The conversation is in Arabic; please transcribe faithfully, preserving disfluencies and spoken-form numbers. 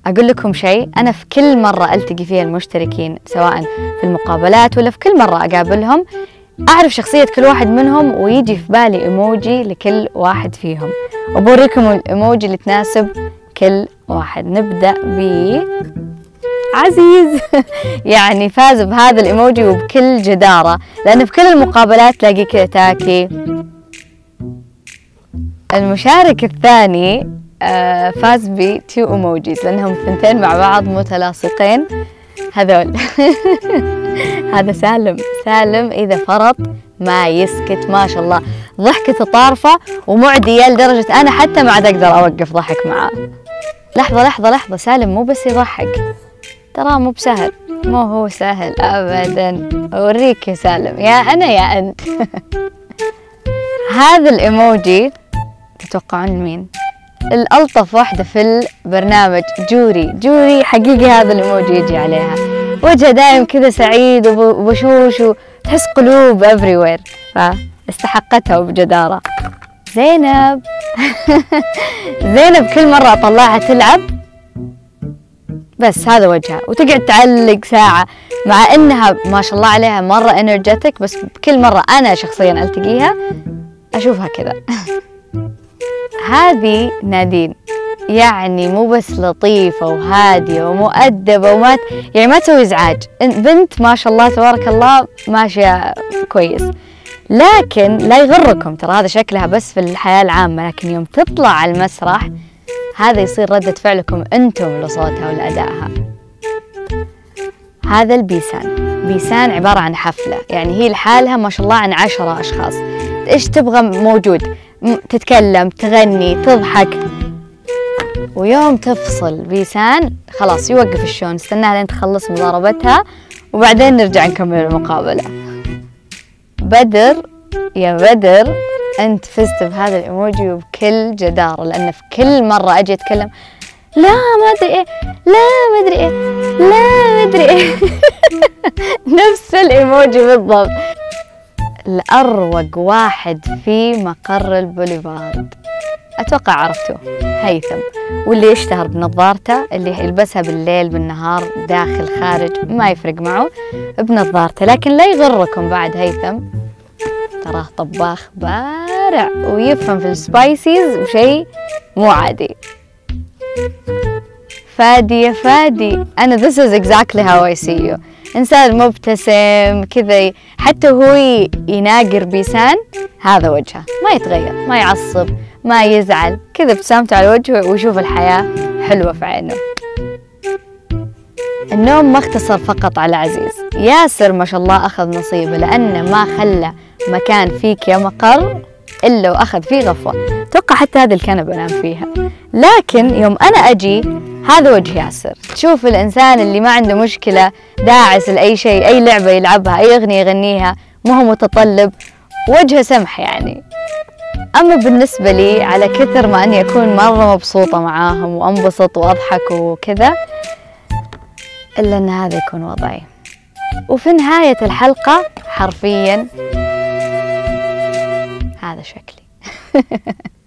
أقول لكم شيء، أنا في كل مرة ألتقي فيها المشتركين سواء في المقابلات ولا في كل مرة أقابلهم أعرف شخصية كل واحد منهم ويجي في بالي إيموجي لكل واحد فيهم، وبوريكم الإيموجي اللي تناسب كل واحد. نبدأ ب عزيز يعني فاز بهذا الإيموجي وبكل جدارة، لأن في كل المقابلات تلاقي كذا تاكي. المشارك الثاني آه فاز بتو إيموجيز لأنهم ثنتين مع بعض متلاصقين هذول هذا سالم. سالم إذا فرط ما يسكت ما شاء الله، ضحكته طارفة ومعدية لدرجة أنا حتى ما عاد أقدر أوقف ضحك معاه. لحظة لحظة لحظة، سالم مو بس يضحك، ترى مو بسهل، مو هو سهل أبدا. أوريك يا سالم، يا أنا يا أنت هذا الإيموجي تتوقعون مين؟ الألطف واحدة في البرنامج جوري. جوري حقيقي هذا الإيموجي يجي عليها وجهه دايم كذا سعيد وبشوش وتحس قلوب everywhere، فاستحقتها وبجدارة. زينب زينب كل مرة أطلعها تلعب بس هذا وجهها وتقعد تعلق ساعة، مع إنها ما شاء الله عليها مرة energetic، بس كل مرة أنا شخصيا ألتقيها أشوفها كذا. هذه نادين، يعني مو بس لطيفة وهادية ومؤدبة وما يعني ما تسوي إزعاج، بنت ما شاء الله تبارك الله ماشية كويس، لكن لا يغركم ترى هذا شكلها بس في الحياة العامة، لكن يوم تطلع على المسرح هذا يصير ردة فعلكم أنتم لصوتها ولأدائها. هذا البيسان. بيسان عبارة عن حفلة، يعني هي لحالها ما شاء الله عن عشرة أشخاص، إيش تبغى موجود، تتكلم تغني تضحك. ويوم تفصل بيسان خلاص يوقف الشو، نستناها لين تخلص مضاربتها وبعدين نرجع نكمل المقابلة. بدر يا بدر أنت فزت بهذا الإيموجي وبكل جدارة، لأن في كل مرة أجي أتكلم لا ما أدري إيه لا ما أدري إيه لا ما أدري إيه نفس الإيموجي بالضبط. الأروق واحد في مقر البوليفارد أتوقع عرفتوه، هيثم، واللي يشتهر بنظارته اللي يلبسها بالليل بالنهار داخل خارج ما يفرق معه بنظارته. لكن لا يغركم بعد هيثم تراه طباخ بارع ويفهم في السبايسيز وشيء مو عادي. فادي يا فادي، أنا this is exactly how I see you. إنسان مبتسم كذا، حتى هو يناقر بيسان هذا وجهه ما يتغير، ما يعصب ما يزعل، كذا ابتسامته على وجهه ويشوف الحياة حلوة في عينه. النوم ما اختصر فقط على عزيز، ياسر ما شاء الله أخذ نصيبه، لأنه ما خلى مكان فيك يا مقر إلا وأخذ فيه غفوة. توقع حتى هذه الكنبة أنام فيها. لكن يوم أنا أجي هذا وجه ياسر، تشوف الإنسان اللي ما عنده مشكلة داعس لأي شيء، أي لعبة يلعبها أي أغنية يغنيها، ما هو متطلب، وجهه سمح يعني. أما بالنسبة لي على كثر ما أني أكون مرة مبسوطة معاهم وأنبسط وأضحك وكذا، إلا أن هذا يكون وضعي. وفي نهاية الحلقة حرفيا هذا شكلي